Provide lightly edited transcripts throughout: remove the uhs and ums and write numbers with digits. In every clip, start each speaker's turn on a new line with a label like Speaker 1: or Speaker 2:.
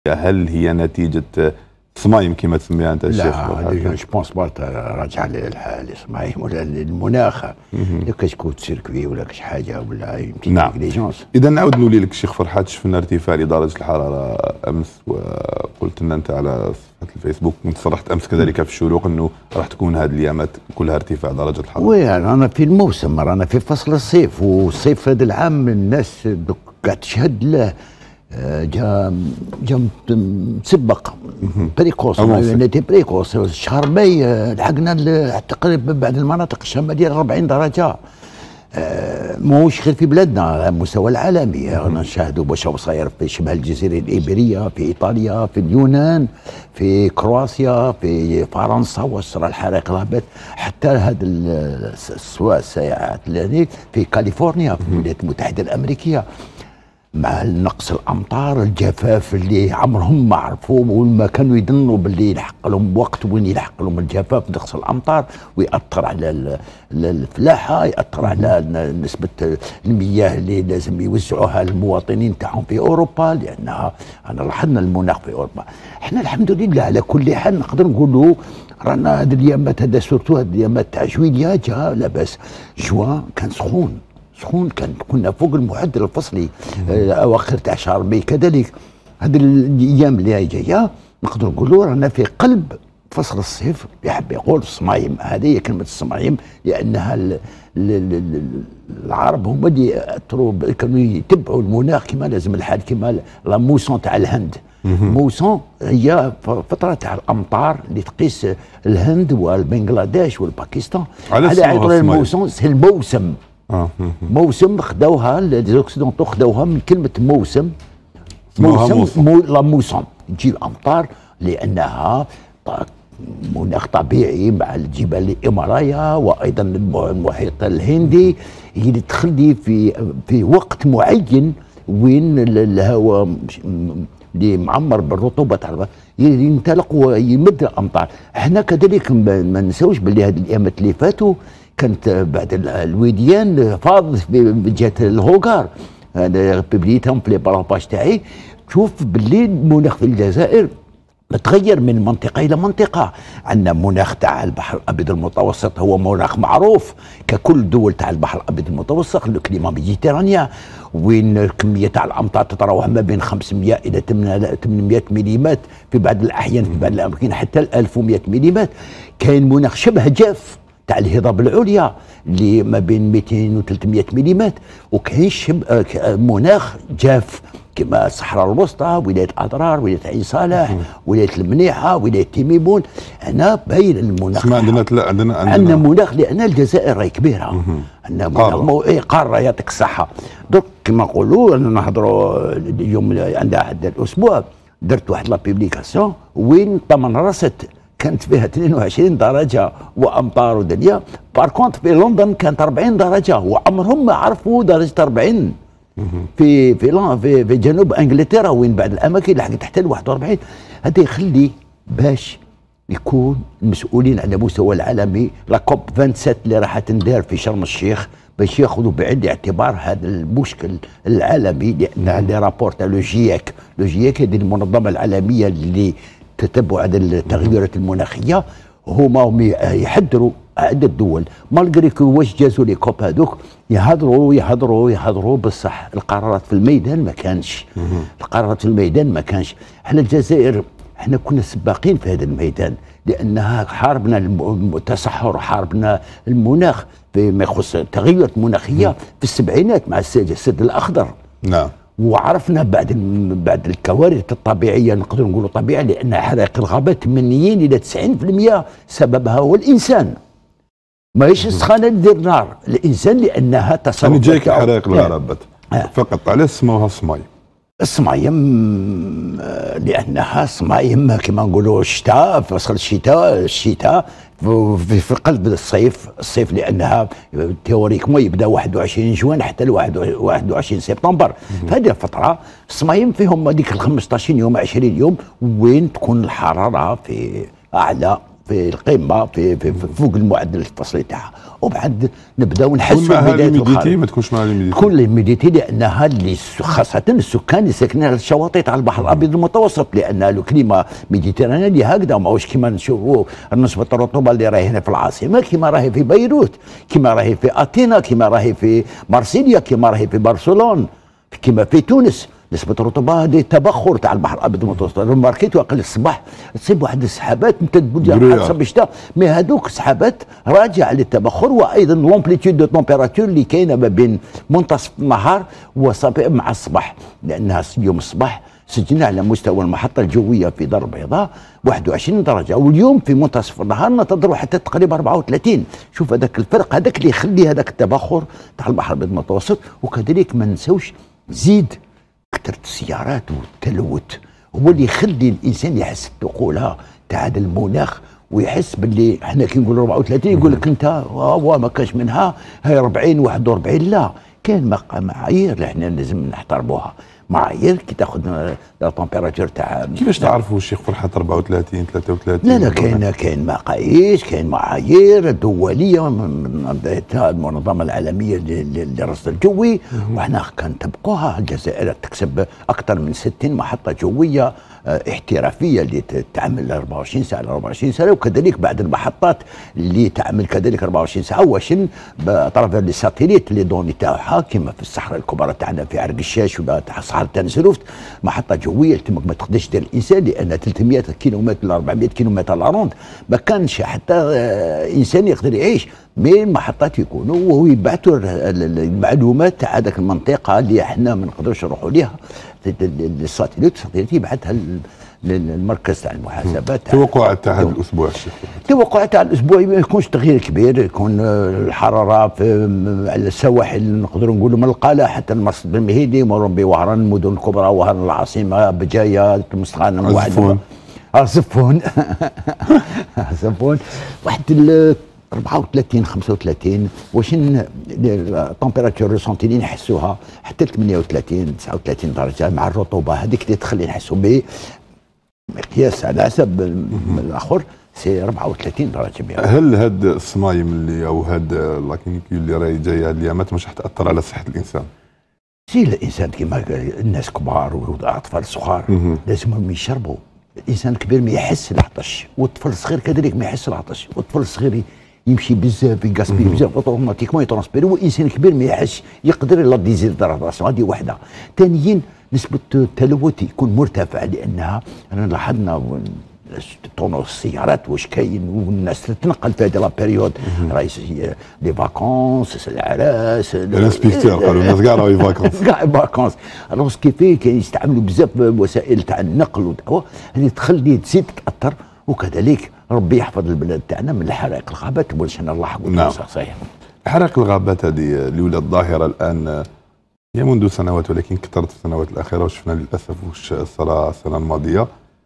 Speaker 1: هل هي نتيجة صمايم كما تسميها أنت الشيخ؟
Speaker 2: لا جو بونس با راجعة للصمايم ولا للمناخ. إذا كتكون سيركوي ولا كاش حاجة ولا يمكن نيجليجونس.
Speaker 1: إذا نعاود نولي لك الشيخ فرحات، شفنا ارتفاع لدرجة الحرارة أمس، وقلت لنا أنت على صفحة الفيسبوك كنت صرحت أمس كذلك في الشروق أنه راح تكون هذه الأيامات كلها ارتفاع درجة الحرارة.
Speaker 2: وي أنا في الموسم، رانا في فصل الصيف، والصيف هذا العام الناس قاعد تشهد له جا مسبق بريكوس، بريكوس. شهر ماي لحقنا تقريبا بعد المناطق الشماليه 40 درجه. ماهوش غير في بلادنا، على المستوى العالمي نشاهدوا واش صاير في شبه الجزيره الايبيريه، في ايطاليا، في اليونان، في كرواتيا، في فرنسا، وصل الحرائق غابات حتى هذا الساعات في كاليفورنيا في الولايات المتحده الامريكيه. مع نقص الامطار، الجفاف اللي عمرهم ما عرفوا، وما كانوا يظنوا باللي يلحق لهم وقت وين يلحق لهم الجفاف، نقص الامطار، ويأثر على الفلاحه، يأثر على نسبه المياه اللي لازم يوزعوها للمواطنين تاعهم في اوروبا، لانها انا لاحظنا المناخ في اوروبا. احنا الحمد لله على كل حال نقدر نقولوا رانا هذه الايامات، هذا سورتو هذه الايامات تاع جويليا جا لاباس. جوان كان سخون، كنا فوق المعدل الفصلي. اواخر تاع شهر ماي كذلك. هذه الايام اللي جايه نقدر نقولوا رانا في قلب فصل الصيف. يحب يقول الصمايم، هذه كلمه الصمايم لانها العرب هما اللي كانوا يتبعوا المناخ كما لازم الحال، كما لا موسون تاع الهند. موسون هي فتره تاع الامطار اللي تقيس الهند والبنغلاديش والباكستان. على الموسون سي الموسم. موسم خداوها ليزوكسيدونتو، خداوها من كلمه موسم. لا موسون تجي الامطار لانها مناخ طبيعي مع الجبال الهيمالايا وايضا المحيط الهندي، هي اللي تخلي في وقت معين وين الهواء اللي معمر بالرطوبه تاع ينطلق ويمد الامطار. احنا كذلك ما نساوش باللي هذه الايامات اللي فاتوا كانت بعد الوديان فاضت بجهه الهوغار، هذا ببليتهم في لي باراباج تاعي. تشوف باللي المناخ في الجزائر تغير من منطقه الى منطقه. عندنا مناخ تاع البحر الابيض المتوسط هو مناخ معروف ككل دول تاع البحر الابيض المتوسط، الكليما ميديتيرانيا، وين الكميه تاع الامطار تتراوح ما بين 500 الى 800 ملم في بعض الاحيان، في بعض الاماكن حتى 1100 ملم. كاين مناخ شبه جاف تاع الهضاب العليا اللي ما بين 200 و 300 ملم، وكاين مناخ جاف كما الصحراء الوسطى، ولايه اضرار، ولايه عين صالح، ولايه المنيحه، ولايه تيميبون. هنا باين المناخ. عندنا مناخ لان الجزائر راهي كبيره. عندنا مناخ قاره يعطيك الصحه. دوك كما نقولوا نهضروا اليوم عند هذا الاسبوع درت واحد لا بيبليكاسيون وين تمنرست كانت فيها 22 درجه وامطار ودنيا. باركونت في لندن كانت 40 درجه وعمرهم ما عرفوا درجه 40. في جنوب انجلترا وين بعض الاماكن لحقت حتى ل 41. هذا يخلي باش يكون المسؤولين على مستوى العالمي لا كوب 27 اللي راح تندار في شرم الشيخ باش ياخذوا بعين الاعتبار هذا المشكل العالمي، لان لي رابور تاع لو جياك هذه المنظمه العالميه اللي تتبع هذه التغيرات المناخيه، هما يحذروا عدة دول مالغري واش جازوا لي كوب هذوك يهضروا بصح القرارات في الميدان ما كانش. القرارات في الميدان ما كانش. احنا الجزائر احنا كنا سباقين في هذا الميدان، لانها حاربنا التصحر، حاربنا المناخ فيما يخص التغيرات المناخيه في السبعينات مع السد الاخضر.
Speaker 1: نعم.
Speaker 2: وعرفنا بعد الكوارث الطبيعيه، نقدر نقولوا طبيعيه، لان حرائق الغابات 80 الى 90% سببها هو الانسان. ماهيش السخانه اللي دير نار، الانسان لانها تصرف.
Speaker 1: انا جايك حرائق الغابات فقط، علاش سموها صمايم؟
Speaker 2: الصمايم لانها صمايم كما نقولوا الشتاء، في فصل الشتاء في قلب الصيف لانها تيوريكمون يبدا 21 جوان حتى ل 21 سبتمبر. في هذه الفتره الصمايم فيهم هذيك ال 15 يوم 20 يوم وين تكون الحراره في اعلى في القمه في فوق المعدل الفصلي تاعها، وبعد نبداو نحسوا
Speaker 1: بدايه الخارج. ما تكونش معها ليميديتي،
Speaker 2: كل ليميديتي لانها اللي خاصه السكان اللي ساكنين على الشواطئ تاع البحر الابيض المتوسط، لان الكليمه ميديتيرانيه اللي هكذا ماهوش كيما نشوفوا نسبه الرطوبه اللي راهي هنا في العاصمه، كيما راهي في بيروت، كيما راهي في اثينا، كيما راهي في مارسيليا، كيما راهي في برشلونه، كيما في تونس. نسبة الرطوبة هذه تبخر تاع البحر الابيض المتوسط، ماركيتو اقل الصباح تصيب واحد السحابات تمتد حسب الشتاء، مي هذوك السحابات راجعة للتبخر، وايضا لومبليتود دو تمبيراتور اللي كاينه ما بين منتصف النهار مع الصباح، لانها اليوم الصباح سجلنا على مستوى المحطة الجوية في دار البيضاء 21 درجة، واليوم في منتصف النهار ننتظروا حتى تقريبا 34. شوف هذاك الفرق، هذاك اللي يخلي هذاك التبخر تاع البحر الابيض المتوسط. وكذلك ما نسوش زيد كثرة السيارات والتلوث هو اللي يخلي الانسان يحس بالثقوله تاع هذا المناخ، ويحس باللي احنا كي نقولوا 34 يقول لك انت ما كاش منها هاي 40 41. لا، كاين معايير اللي احنا لازم نحترموها، معايير كي تاخذ التمبيراتور تاع.
Speaker 1: كيفاش تعرفوا الشيخ فرحات 34 33؟
Speaker 2: لا كاين مقاييس، كاين معايير دوليه من المنظمه العالميه للرصد الجوي، وحنا كنطبقوها. الجزائر تكسب اكثر من 60 محطه جويه احترافيه اللي تعمل 24 ساعه 24 ساعه، وكذلك بعض المحطات اللي تعمل كذلك 24 ساعه واشن بطرف لي ساتيليت لي دوني تاعها، كما في الصحراء الكبرى تاعنا في عرق الشاش ولا تاع صحراء تنزلوفت، محطه جويه تمك ما تقدرش دير الانسان، لان 300 كيلومتر ل 400 كيلومتر لاروند ما كانش حتى انسان يقدر يعيش. مي المحطات يكونوا وهو يبعثوا المعلومات تاع هذاك المنطقه اللي احنا ما نقدروش نروحوا ليها، الساتيليت يبعثها للمركز تاع المحاسبات.
Speaker 1: توقعات تاع هذا الاسبوع الشيخ؟
Speaker 2: توقعات تاع الاسبوع ما يكونش تغيير كبير، يكون الحراره في على السواحل نقدروا نقولوا من القاله حتى المرصد بالمهيدي، مرون بوهران، المدن الكبرى، وهران العاصمه، بجايه، المستغانم، زفون زفون واحد 34 35 واش التمبيراتور ريسونتي اللي نحسوها حتى 38 39 درجه مع الرطوبه هذيك اللي تخلي نحسوا به مقياس على حسب الاخر سي 34 درجه مئويه.
Speaker 1: هل هاد الصمايم اللي او هاد لاكينيكول اللي راهي جايه هاد الايامات مش تاثر على صحه الانسان؟
Speaker 2: زي الانسان كيما الناس كبار والاطفال الصغار لازمهم يشربوا. الانسان الكبير ما يحس العطش، والطفل الصغير كذلك ما يحس العطش، والطفل الصغير يمشي بزاف يقاسبي بزاف اوتوماتيكمون يترونسبيري، والانسان الكبير ما يحسش، يقدر يلا ديزيدراتاسيون. هذه وحده. ثانيا نسبه التلوث يكون مرتفع، لانها انا لاحظنا طونو السيارات واش كاين، والناس تتنقل في هذه لا بيريود، راهي لي فاكونس، العراس،
Speaker 1: الانسبيكتور قالوا الناس كاع راهي فاكونس
Speaker 2: كاع فاكونس. الوغ كيفاه كاين يستعملوا بزاف وسائل تاع النقل والدعوه، هذه تخلي تزيد تاثر. وكذلك ربي يحفظ البلاد تاعنا من الحرائق الغابات باش نلحقوا.
Speaker 1: نعم
Speaker 2: صحيح.
Speaker 1: حرائق الغابات هذه اللي ولات ظاهره الان هي منذ سنوات، ولكن كثرت في السنوات الاخيره، وشفنا للاسف واش صرا السنه الماضيه.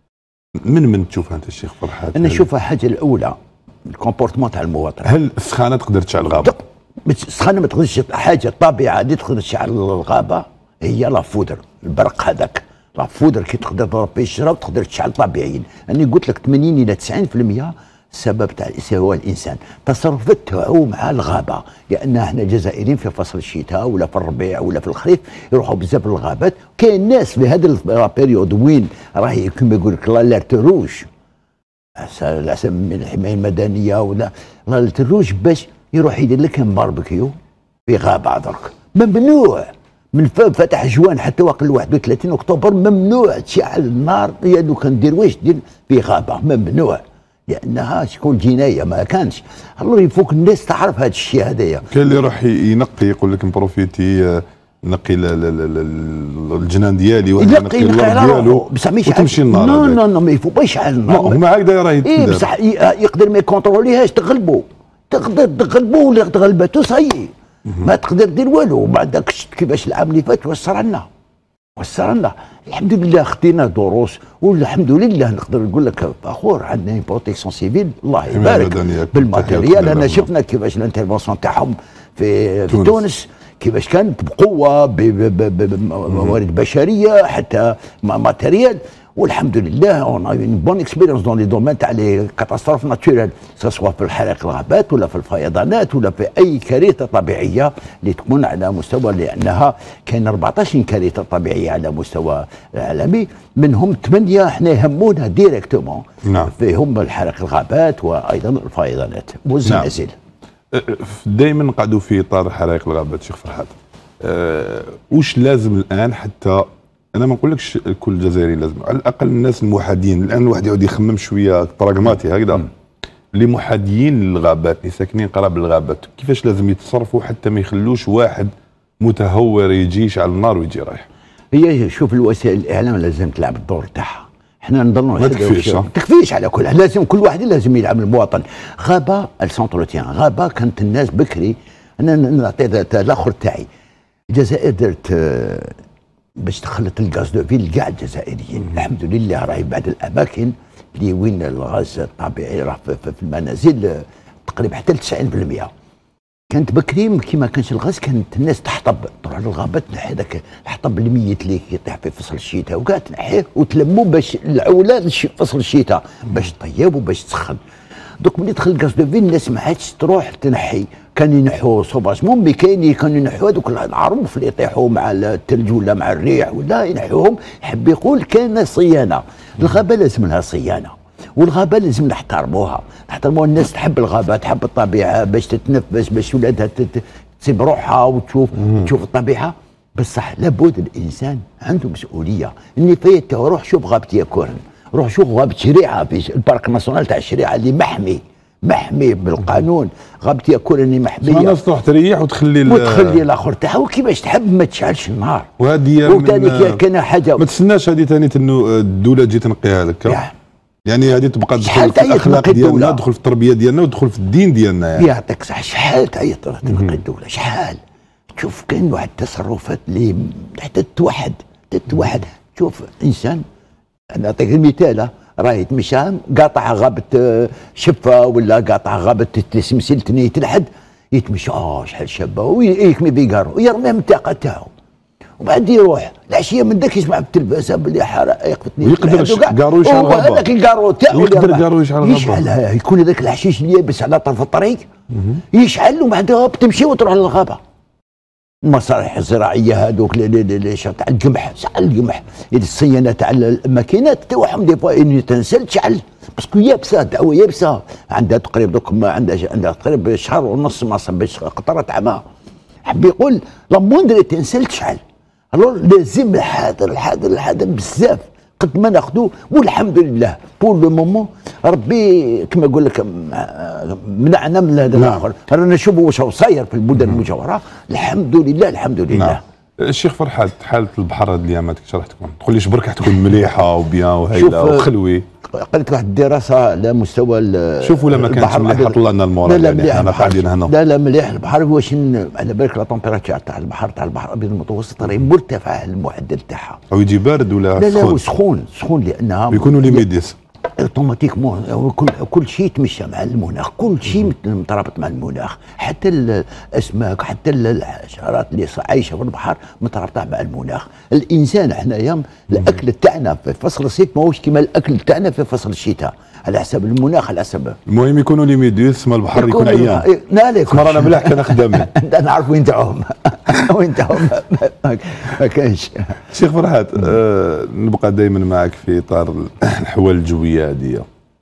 Speaker 1: من تشوفها انت الشيخ فرحات؟
Speaker 2: انا نشوفها الحاجه الاولى الكومبورتمون تاع المواطن.
Speaker 1: هل السخانه تقدر تشعل غابه؟
Speaker 2: السخانه ما تقدرش، حاجه الطبيعه اللي تقدر تشعل الغابه هي لا فودر، البرق هذاك لا فودر كي تقدر تضرب به الشجره وتقدر تشعل طبيعيا. انا قلت لك 80 الى 90% السبب تاع هو الانسان، تصرفات تاعو مع الغابه، لان احنا الجزائريين في فصل الشتاء ولا في الربيع ولا في الخريف يروحوا بزاف للغابات. كاين ناس في هذا البيريود وين راهي كما يقول لك الاليرت روج على حسب من الحمايه المدنيه ولا الاليرت روج، باش يروح يدير لك باربيكيو في غابه درك ممنوع. من فتح جوان حتى وقت 31 اكتوبر ممنوع تشعل النار، يا لو كان دير واش دير في غابه ممنوع، لانها شكون جنايه ما كانش. الله يفوك الناس تعرف هذا الشيء هذايا.
Speaker 1: كاين اللي يروح ينقي يقول لك بروفيتي نقي الجنان ديالي ولا نقي الارض ديالو وتمشي النار.
Speaker 2: لا ما يفوق ما يشعل النار.
Speaker 1: هما هكذا راه
Speaker 2: يتندر. بصح يقدر ما يكونتروليهاش تغلبوا، تقدر تغلبوا ولا تغلبته صايي ما تقدر دير والو. وبعد داك كيفاش العام اللي فات وصلنا الحمد لله خدينا دروس، والحمد لله نقدر نقول لك فخور عندنا بروتيكسيون سيفيل الله يبارك بالماتيريال. انا شفنا كيفاش الانترفونسيون تاعهم في تونس كيفاش كانت بقوه بموارد بشريه حتى ماتيريال. والحمد لله اون اون بون اكسبيريونس دون لي دومين تاع لي كاتاستروف ناتوريل سواء في الحرائق الغابات ولا في الفيضانات ولا في اي كارثه طبيعيه اللي تكون على مستوى، لانها كاين 14 كارثه طبيعيه على مستوى عالمي، منهم 8 احنا يهمونا ديريكتومون.
Speaker 1: نعم.
Speaker 2: فيهم الحرائق الغابات وايضا الفيضانات والزلازل.
Speaker 1: نعم. دائما نقعدوا في اطار حرائق الغابات شيخ فرحات. واش لازم الان حتى انا ما نقولكش كل جزائري لازم، على الاقل الناس المحادين الان الواحد يقعد يخمم شويه براغماتي هكذا، اللي محاديين للغابات اللي ساكنين قراب الغابات كيفاش لازم يتصرفوا حتى ما يخلوش واحد متهور يجي يشعل النار ويجي رايح.
Speaker 2: هي شوف الوسائل الاعلام لازم تلعب الدور تاعها، احنا نظنوا
Speaker 1: ما تكفيش
Speaker 2: تكفيش على كل حال، لازم كل واحد لازم يلعب المواطن. غابه السونتروتيان، غابه كانت الناس بكري، انا نعطي الاخر تاعي، الجزائر درت باش دخلت الغاز دو فيل كاع الجزائريين، الحمد لله راهي بعد الاماكن اللي وين الغاز الطبيعي راه في المنازل تقريبا حتى 90%. كانت بكري كي ما كانش الغاز كانت الناس تحطب تروح للغابات تنحي هذاك الحطب الميت اللي يطيح في فصل الشتاء وكاع تنحيه وتلموا باش العوله فصل الشتاء باش طيب وباش تسخن. دوك ملي دخل الغاز دو فيل الناس ما عادش تروح تنحي، كانوا ينحوا سوفاجمون، كاين كانوا ينحوا هذوك العروف اللي يطيحوا مع الثلج ولا مع الريح ولا ينحوهم. يحب يقول كان صيانه، الغابه لازم لها صيانه، والغابه لازم نحترموها، الناس تحب الغابه، تحب الطبيعه باش تتنفس، باش ولادها تسيب روحها وتشوف الطبيعه. بصح لابد الانسان عنده مسؤوليه. اللي فايت روح شوف غابه ياكورن، روح شوف غابه شريعه في البارك ناسيونال تاع الشريعه اللي محمي بالقانون، غابه ياكورن اللي محميه.
Speaker 1: الناس تروح تريح وتخلي
Speaker 2: الاخر تاعها وكيفاش تحب ما تشعلش النار.
Speaker 1: وهذه
Speaker 2: وثاني كان حاجه
Speaker 1: ما تستناش هذه ثاني انه الدوله تجي تنقيها لك، يعني هذه تبقى تدخل في الاخلاق ديالنا، تدخل في التربيه ديالنا ودخل في الدين ديالنا. يعني
Speaker 2: يعطيك صح، شحال تعيط تنقي الدوله، شحال تشوف كاين واحد التصرفات اللي حتى تتوحد. شوف انسان، نعطيك المثال، راهي تمشى قاطع غابه شفه ولا قاطع غابه تسمسل تنيت الحد، يتمشى شحال شابه ويكمي بيقارو ويرمي من الطاقه تاعو، وبعد يروح العشيه من ذاك يسمع بالتلفازه باللي حرائق
Speaker 1: ويقدر قارو يشعل الغابه،
Speaker 2: هذاك القارو تاعو
Speaker 1: يقدر قارو يشعل
Speaker 2: الغابه، يكون هذاك الحشيش اللي يابس على طرف الطريق يشعل، وبعد تمشي وتروح للغابه. المصالح الزراعيه هذوك تاع القمح، شعل القمح، الصيانه تاع الماكينات تاعهم دي فوا تنسل تشعل باسكو يابسه، دعوه يابسه، عندها تقريبا دوك عندها تقريبا شهر ونص باش قطره عامها. حب يقول لا موندري تنسل تشعل. الو لازم الحذر بزاف قد ما ناخذوه، والحمد لله بور لو مومون ربي كما نقول لك منعنا من هذا الاخر. رانا نشوفوا واش صاير في البلدان المجاوره، الحمد لله الحمد لله.
Speaker 1: نعم. الشيخ فرحات، حاله البحر هذه الايامات كيفاش راح تكون؟ تقول ليش برك راح تكون مليحه وبيان وهايله وخلوي؟ قلت
Speaker 2: واحد الدراسه على مستوى
Speaker 1: شوفوا لما كانت مليحه طلعنا المورا، يعني احنا قاعدين هنا.
Speaker 2: لا مليح البحر، واش على بالك لا تمبيراتور تاع البحر الابيض المتوسط راهي مرتفعه المعدل تاعها.
Speaker 1: او يجي بارد ولا
Speaker 2: لا سخون لانها
Speaker 1: بيكونوا لي ميديس
Speaker 2: اوتوماتيكمون كل شيء تمشى مع المناخ، كل شيء مترابط مع المناخ، حتى الاسماك حتى الحشرات اللي عايشه في البحر مترابطه مع المناخ. الانسان حنايا الاكل تاعنا في فصل الصيف ماهوش كيما الاكل تاعنا في فصل الشتاء، على حسب المناخ، على حسب.
Speaker 1: المهم يكونوا لي ميدوس، ما البحر يكون عيان.
Speaker 2: لا
Speaker 1: رانا ملاح كان خدامين.
Speaker 2: نعرف وين تاعهم وين تاعهم ما كانش.
Speaker 1: شيخ فرحات، نبقى دائما معك في اطار الاحوال الجويه هذه.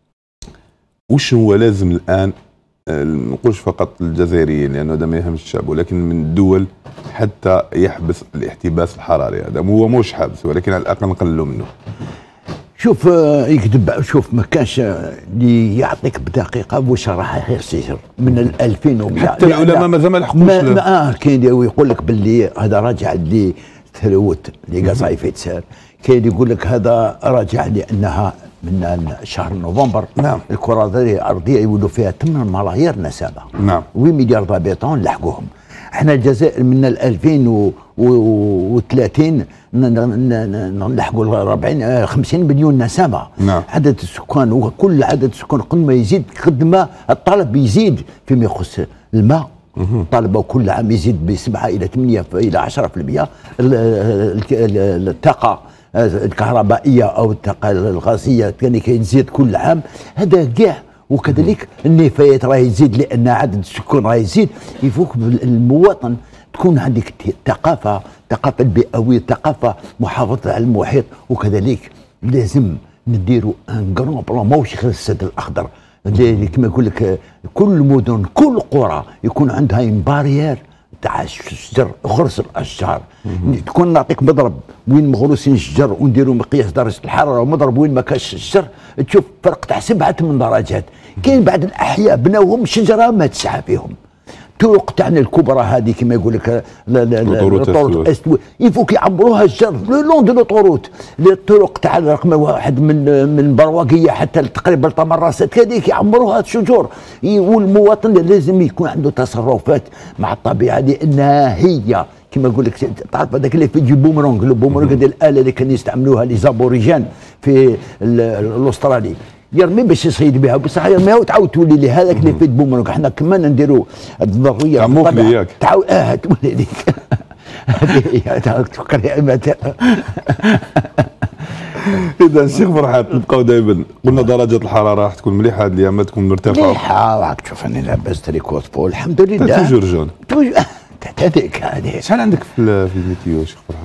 Speaker 1: وش هو لازم الان، ما نقولش فقط الجزائريين لانه هذا ما يهمش الشعب، ولكن من الدول حتى يحبس الاحتباس الحراري هذا؟ هو موش حابس ولكن على الاقل نقللوا منه.
Speaker 2: شوف يكذب، شوف ما كانش اللي يعطيك بدقيقه واش راح يصير من 2100.
Speaker 1: حتى العلماء مازال ما لحقوش.
Speaker 2: كاين يقول لك باللي هذا راجع لثروت لقصايفه سار، كاين يقول لك هذا راجع لانها من شهر نوفمبر.
Speaker 1: نعم.
Speaker 2: الكره الارضيه يولوا فيها 8 ملايير نسمه.
Speaker 1: نعم.
Speaker 2: 8 مليار ضابطون لحقوهم. احنا الجزائر من 2030 نلحقوا 40 50 مليون نسمه.
Speaker 1: نعم.
Speaker 2: عدد السكان، وكل عدد السكان قد ما يزيد قد ما الطلب يزيد فيما يخص الماء. الطلب كل عام يزيد ب7 إلى 8 إلى 10%. الطاقه الكهربائيه او الطاقه الغازيه كان كيزيد كل عام، هذا كاع. وكذلك النفايات راه يزيد لان عدد السكان راه يزيد. يفوك المواطن تكون عندك الثقافه البيئويه، ثقافه محافظه على المحيط. وكذلك لازم نديروا ان كرون بلان، ماهوش غير السد الاخضر، كما يقول لك كل المدن كل قرى يكون عندها بارير تاع الشجر، غرس الاشجار. تكون نعطيك مضرب وين مغروسين الشجر ونديروا مقياس درجه الحراره، ومضرب وين ما كاش الشجر تشوف فرق تاع 7 8 درجات. كاين بعض الاحياء بناوهم شجره ما تسعى فيهم. الطرق تاعنا الكبرى هذه كما يقول لك الطرق استوى يفوك يعمروها الشجر لو لون دو لوطوروت. الطرق تاع رقم واحد من برواقيه حتى تقريبا لطمراسات كذلك يعمروها الشجور. والمواطن لازم يكون عنده تصرفات مع الطبيعه، لانها هي كما نقول لك تعرف هذاك اللي في بومرونغ. البومرونغ هذه الاله اللي كانوا يستعملوها لي زابوريجان في الاسترالي، يرمي باش يصيد بها، بصح يرميها وتعاود تولي لي هذاك اللي في بومرونغ. احنا كمان نديروا الضروريه
Speaker 1: تعموك لياك
Speaker 2: تعاود تولي ليك هذه هي تفكر يا امتى.
Speaker 1: اذا الشيخ فرحات نبقاو دائما قلنا درجه الحراره راح تكون مليحه هذه الايام، تكون مرتفعه
Speaker 2: مليحه. راك تشوف اني لاباس تريكوت بول الحمد لله.
Speaker 1: توجور جون
Speaker 2: هذيك هذه.
Speaker 1: شحال عندك في الميتيو شيخ فرحات؟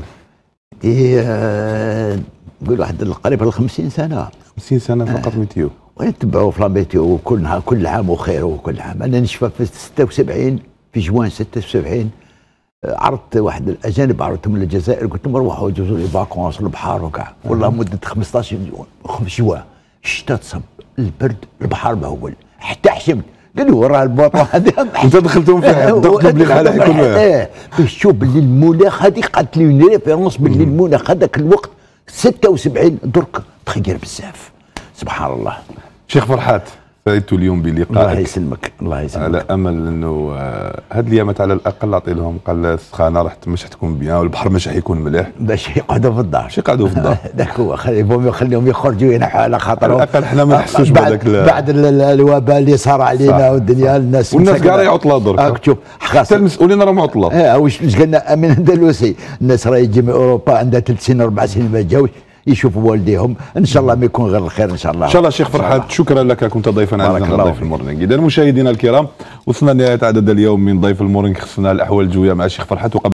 Speaker 2: نقول واحد قريب 50 سنه.
Speaker 1: 50 سنه فقط ميتيو؟
Speaker 2: ونتبعوا في لاميتيو كل عام وخير وكل عام. انا نشفى في 76 في جوان 76 عرضت واحد الاجانب، عرضتهم للجزائر، قلت لهم روحوا جوزوا لي فاكونس البحر وكاع. والله مده 15 جوان الشتاء تصب، البرد، البحر مهول، حتى حشمت. قالوا راه البوطه هذه
Speaker 1: انت دخلتهم فيها قبل الحاله يكون معاه
Speaker 2: باش تشوف باللي المناخ هذه قالت لي ريفيرونس باللي المناخ هذاك الوقت 76 درك تغير بزاف. سبحان الله.
Speaker 1: شيخ فرحات سعدت اليوم بلقائك.
Speaker 2: الله يسلمك الله يسلمك.
Speaker 1: على امل انه هاد الايامات على الاقل اعطي لهم قال السخانه راح مش حتكون بيان والبحر مش حيكون مليح
Speaker 2: باش يقعدوا في الدار.
Speaker 1: باش يقعدوا في الدار.
Speaker 2: ذاك هو خليهم يخرجوا ينحوا على خاطرهم.
Speaker 1: على الاقل حنا ما نحسوش بهذاك
Speaker 2: بعد الوباء اللي صار علينا والدنيا الناس
Speaker 1: كاع راهي عطله درك.
Speaker 2: شوف
Speaker 1: حتى المسؤولين راهم عطله.
Speaker 2: واش قلنا امين اندلسي الناس راهي تجي من اوروبا عندها 3 سنين 4 سنين ما جاوش يشوفوا والديهم. ان شاء الله ما يكون غير الخير ان شاء الله.
Speaker 1: ان شاء الله شيخ فرحات شكرا لك، كنت ضيفا عزيزا ضيف المورنينغ. اذا مشاهدينا الكرام وصلنا لنهايه عدد اليوم من ضيف المورنينغ، خصنا الاحوال الجويه مع الشيخ فرحات.